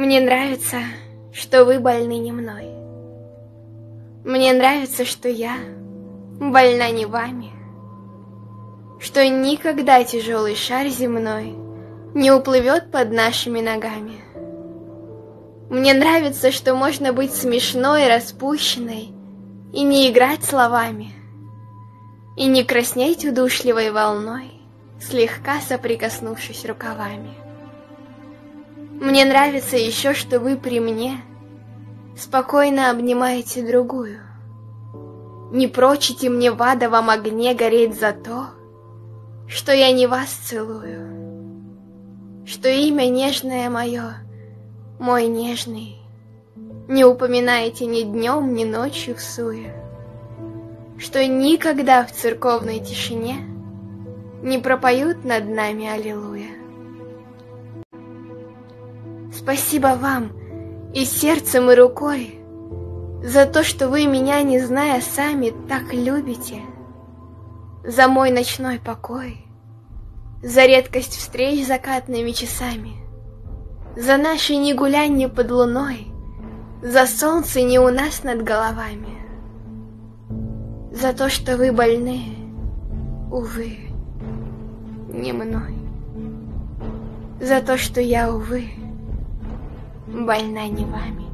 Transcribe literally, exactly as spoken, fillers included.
Мне нравится, что вы больны не мной. Мне нравится, что я больна не вами, что никогда тяжелый шар земной не уплывет под нашими ногами. Мне нравится, что можно быть смешной, распущенной и не играть словами, и не краснеть удушливой волной, слегка соприкоснувшись рукавами. Мне нравится еще, что вы при мне спокойно обнимаете другую, не прочите мне в адовом огне гореть за то, что я не вас целую, что имя нежное мое, мой нежный, не упоминаете ни днем, ни ночью всуе, что никогда в церковной тишине не пропоют над нами аллилуйя. Спасибо вам и сердцем, и рукой за то, что вы меня, не зная сами, так любите, за мой ночной покой, за редкость встреч закатными часами, за наши не гулянье под луной, за солнце не у нас над головами, за то, что вы больны, увы, не мной, за то, что я, увы, больна не вами.